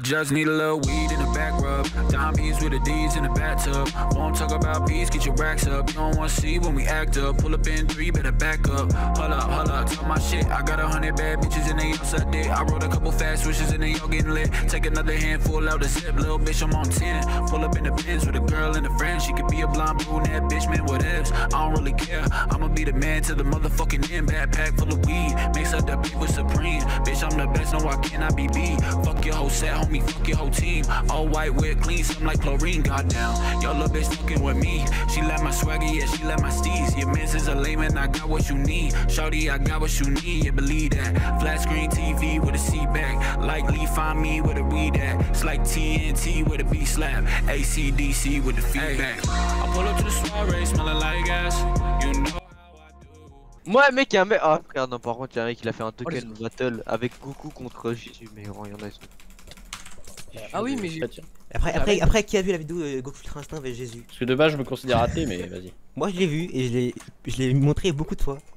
just need a little weed in the back rub. Diamonds with the D's in the bathtub. Won't talk about peace, get your racks up. You don't wanna see when we act up. Pull up in 3, better back up. Hold up, talk my shit. I got 100 bad bitches and they all suck dick. I wrote a couple fast wishes and they all getting lit. Take another handful out the zip, little bitch, I'm on 10. Pull up in the Benz with a girl and a friend. She could be a blonde brunette, bitch, man, what ifs? I don't really care. I'ma be the man to the motherfucking end. Backpack full of weed, mix up the beat with Supreme. Bitch, I'm the best, no, I cannot be beat. Fuck your whole set, homie, fuck your whole team. All white with clean, something like chlorine, goddamn. Your little bitch fucking with me. She let my swagger, yeah, she let my steez. Your mans is a layman, I got what you need. Shawty, I got what you need, yeah, believe that. Flat screen TV with a seat back. Likely find me with a weed at. It's like TNT with a B slap. ACDC with the feedback. I pull up to the soirée, smelling like gas. You know. Moi mec y'a un mec. Ah frère non par contre y'a un mec il a fait un token battle avec Goku contre Jésus mais oh, y'en a ils sont... Ah oui mais j'ai... Après qui a vu la vidéo Goku Ultra Instinct avec Jésus? Parce que de base je me considère athée mais vas-y. Moi je l'ai vu et je l'ai montré beaucoup de fois.